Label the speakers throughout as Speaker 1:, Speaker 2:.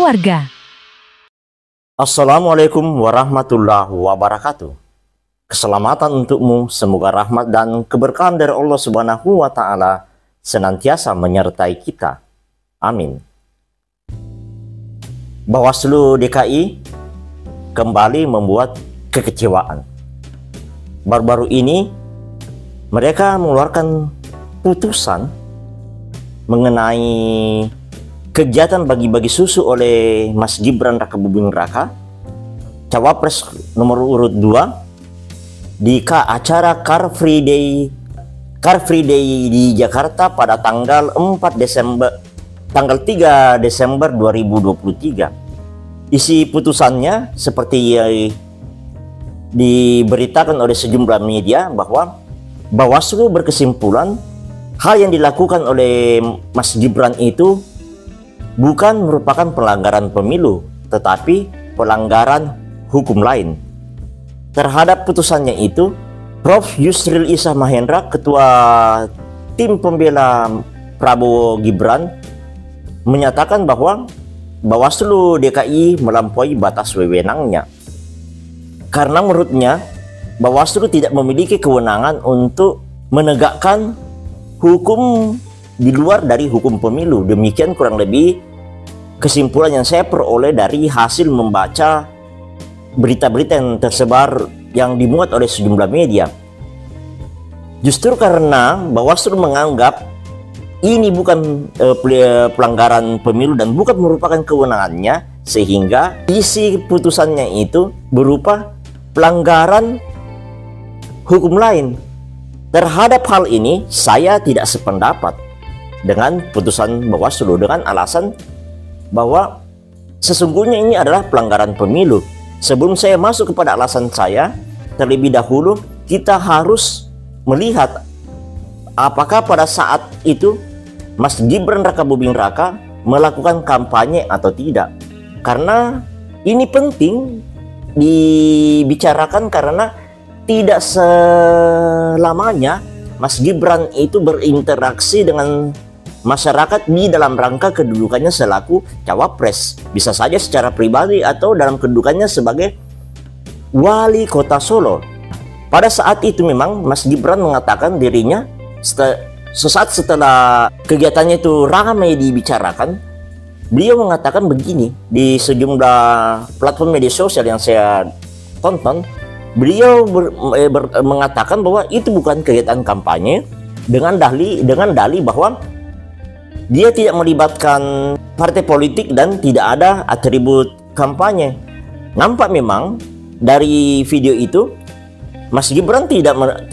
Speaker 1: keluarga.
Speaker 2: Assalamualaikum warahmatullahi wabarakatuh. Keselamatan untukmu, semoga rahmat dan keberkahan dari Allah Subhanahu wa Ta'ala senantiasa menyertai kita. Amin. Bawaslu DKI kembali membuat kekecewaan. Baru-baru ini mereka mengeluarkan putusan mengenai kegiatan bagi-bagi susu oleh Mas Gibran Rakabuming Raka, Cawapres nomor urut 2 di acara Car Free Day di Jakarta pada tanggal 3 Desember 2023. Isi putusannya seperti diberitakan oleh sejumlah media bahwa Bawaslu berkesimpulan hal yang dilakukan oleh Mas Gibran itu bukan merupakan pelanggaran pemilu, tetapi pelanggaran hukum lain. Terhadap putusannya itu, Prof. Yusril Iza Mahendra, Ketua Tim Pembela Prabowo Gibran, menyatakan bahwa Bawaslu DKI melampaui batas wewenangnya. Karena menurutnya, Bawaslu tidak memiliki kewenangan untuk menegakkan hukum di luar dari hukum pemilu. Demikian kurang lebih kesimpulan yang saya peroleh dari hasil membaca berita-berita yang tersebar yang dimuat oleh sejumlah media. Justru karena Bawaslu menganggap ini bukan pelanggaran pemilu dan bukan merupakan kewenangannya, sehingga isi putusannya itu berupa pelanggaran hukum lain. Terhadap hal ini saya tidak sependapat dengan putusan Bawaslu dengan alasan bahwa sesungguhnya ini adalah pelanggaran pemilu. Sebelum saya masuk kepada alasan saya, terlebih dahulu kita harus melihat apakah pada saat itu Mas Gibran Rakabuming Raka melakukan kampanye atau tidak. Karena ini penting dibicarakan karena tidak selamanya Mas Gibran itu berinteraksi dengan masyarakat di dalam rangka kedudukannya selaku cawapres. Bisa saja secara pribadi atau dalam kedudukannya sebagai wali kota Solo. Pada saat itu memang Mas Gibran mengatakan dirinya sesaat setelah kegiatannya itu ramai dibicarakan, beliau mengatakan begini di sejumlah platform media sosial yang saya tonton. Beliau mengatakan bahwa itu bukan kegiatan kampanye dengan dalih bahwa dia tidak melibatkan partai politik dan tidak ada atribut kampanye. Nampak memang dari video itu Mas Gibran tidak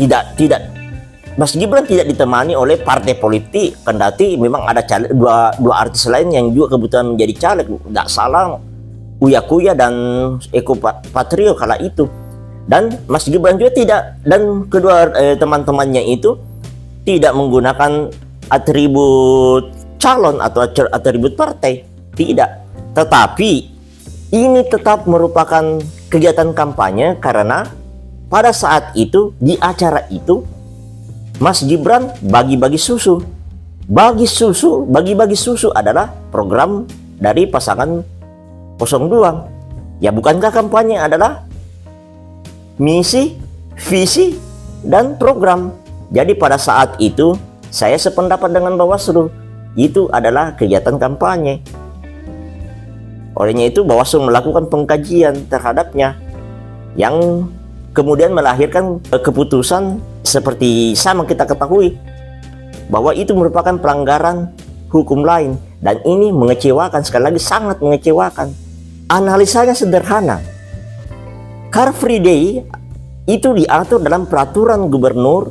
Speaker 2: ditemani oleh partai politik, kendati memang ada dua artis lain yang juga kebetulan menjadi caleg. Tidak salah, Uya Kuya dan Eko Patrio kala itu. Dan Mas Gibran juga tidak, dan kedua teman-temannya itu tidak menggunakan atribut calon atau atribut partai, tidak. Tetapi ini tetap merupakan kegiatan kampanye karena pada saat itu di acara itu Mas Gibran bagi-bagi susu. Bagi-bagi susu adalah program dari pasangan 02. Ya, bukankah kampanye adalah misi, visi, dan program? Jadi pada saat itu saya sependapat dengan Bawaslu, itu adalah kegiatan kampanye. Olehnya itu Bawaslu melakukan pengkajian terhadapnya yang kemudian melahirkan keputusan seperti sama kita ketahui bahwa itu merupakan pelanggaran hukum lain, dan ini mengecewakan, sekali lagi sangat mengecewakan. Analisanya sederhana. Car Free Day itu diatur dalam peraturan gubernur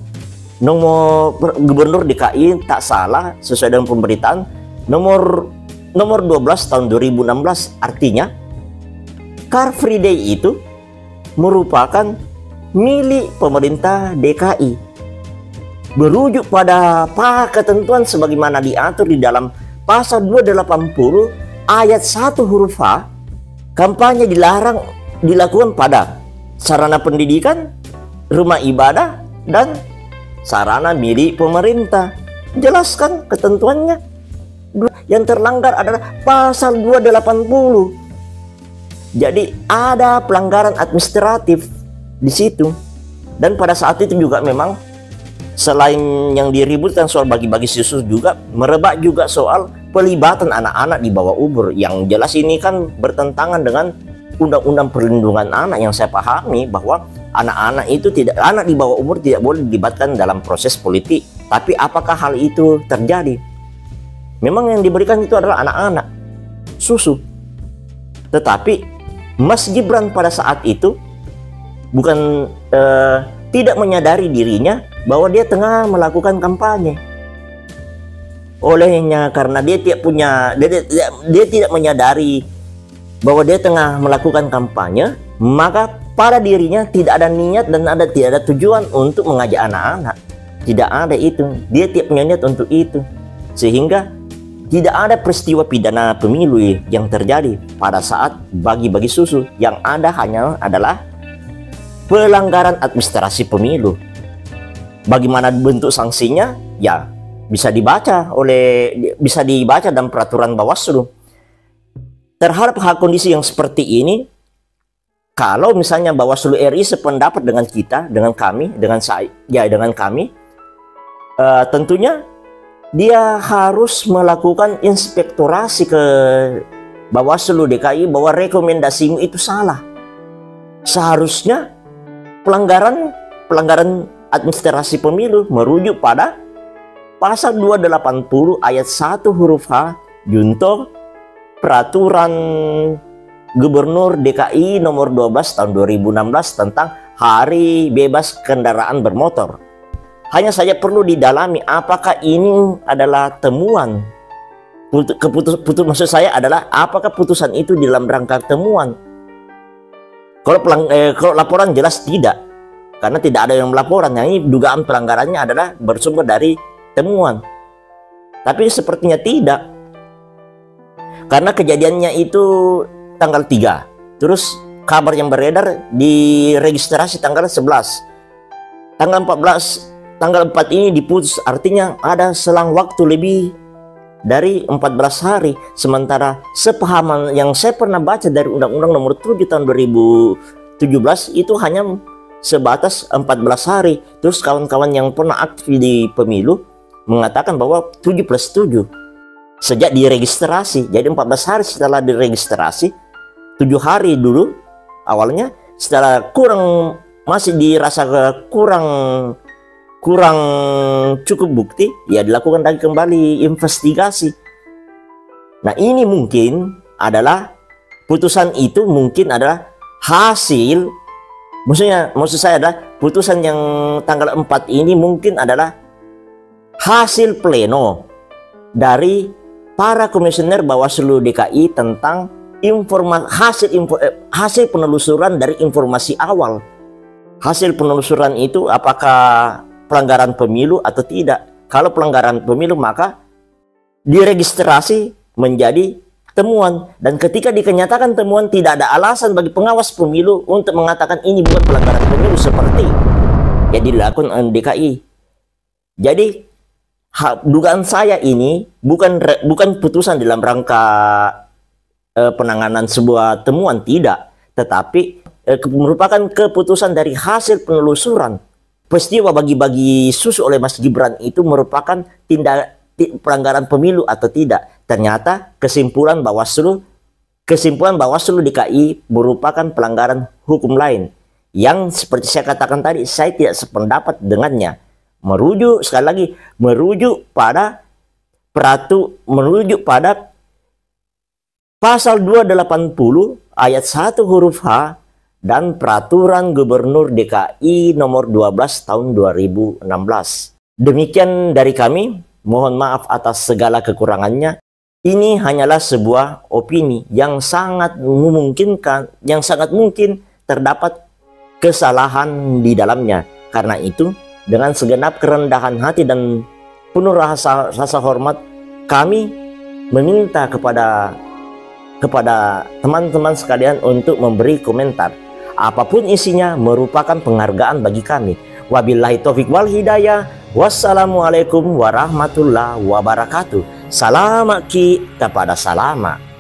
Speaker 2: DKI, tak salah sesuai dengan pemberitaan nomor 12 tahun 2016. Artinya Car Free Day itu merupakan milik pemerintah DKI, berujuk pada ketentuan sebagaimana diatur di dalam pasal 280 ayat 1 huruf H. Kampanye dilarang dilakukan pada sarana pendidikan, rumah ibadah, dan sarana milik pemerintah. Jelaskan ketentuannya. Yang terlanggar adalah pasal 280. Jadi ada pelanggaran administratif di situ. Dan pada saat itu juga memang selain yang diributkan soal bagi-bagi susu juga merebak juga soal pelibatan anak-anak di bawah umur. Yang jelas ini kan bertentangan dengan Undang-Undang Perlindungan Anak yang saya pahami bahwa anak-anak itu anak di bawah umur tidak boleh dilibatkan dalam proses politik. Tapi apakah hal itu terjadi? Memang yang diberikan itu adalah anak-anak susu. Tetapi Mas Gibran pada saat itu bukan tidak menyadari dirinya bahwa dia tengah melakukan kampanye. Olehnya karena dia tidak menyadari bahwa dia tengah melakukan kampanye, maka pada dirinya tidak ada niat dan tidak ada tujuan untuk mengajak anak-anak. Tidak ada itu. Dia tidak punya niat untuk itu. Sehingga tidak ada peristiwa pidana pemilu yang terjadi pada saat bagi-bagi susu. Yang ada hanya adalah pelanggaran administrasi pemilu. Bagaimana bentuk sanksinya? Ya, bisa dibaca dalam peraturan Bawaslu. Terhadap hal kondisi yang seperti ini, kalau misalnya Bawaslu RI sependapat dengan kita, dengan kami, tentunya dia harus melakukan inspektorasi ke Bawaslu DKI bahwa rekomendasimu itu salah. Seharusnya pelanggaran administrasi pemilu merujuk pada pasal 280 ayat 1 huruf H junto Peraturan Gubernur DKI nomor 12 tahun 2016 tentang Hari Bebas Kendaraan Bermotor. Hanya saja perlu didalami apakah ini adalah temuan. Maksud saya adalah apakah putusan itu di dalam rangka temuan. Kalau laporan jelas tidak, karena tidak ada yang melaporan. Yang ini dugaan pelanggarannya adalah bersumber dari temuan. Tapi sepertinya tidak. Karena kejadiannya itu tanggal 3. Terus kabar yang beredar diregistrasi tanggal 11. Tanggal 4 ini diputus, artinya ada selang waktu lebih dari 14 hari. Sementara sepahaman yang saya pernah baca dari Undang-Undang nomor 7 tahun 2017 itu hanya sebatas 14 hari. Terus kawan-kawan yang pernah aktif di pemilu mengatakan bahwa 7+7 sejak diregistrasi. Jadi 14 hari setelah diregistrasi, 7 hari dulu awalnya, setelah masih dirasa kurang cukup bukti, ya dilakukan lagi kembali investigasi. Nah, ini mungkin adalah putusan itu mungkin adalah hasil, maksud saya adalah putusan yang tanggal 4 ini mungkin adalah hasil pleno dari para komisioner Bawaslu DKI tentang hasil penelusuran dari informasi awal. Hasil penelusuran itu apakah pelanggaran pemilu atau tidak. Kalau pelanggaran pemilu maka diregistrasi menjadi temuan. Dan ketika dikenyatakan temuan, tidak ada alasan bagi pengawas pemilu untuk mengatakan ini bukan pelanggaran pemilu seperti yang dilakukan DKI. Jadi dugaan saya ini bukan putusan dalam rangka penanganan sebuah temuan, tidak, tetapi merupakan keputusan dari hasil penelusuran. Peristiwa bagi-bagi susu oleh Mas Gibran itu merupakan tindak pelanggaran pemilu atau tidak. Ternyata kesimpulan Bawaslu DKI merupakan pelanggaran hukum lain yang seperti saya katakan tadi, saya tidak sependapat dengannya. Sekali lagi merujuk pada pasal 280 ayat 1 huruf H dan Peraturan Gubernur DKI nomor 12 tahun 2016. Demikian dari kami, mohon maaf atas segala kekurangannya. Ini hanyalah sebuah opini yang sangat mungkin terdapat kesalahan di dalamnya. Karena itu, dengan segenap kerendahan hati dan penuh rasa hormat, kami meminta kepada teman-teman sekalian untuk memberi komentar. Apapun isinya merupakan penghargaan bagi kami. Wabillahi taufik wal hidayah. Wassalamualaikum warahmatullahi wabarakatuh. Salamat ki kepada salamat.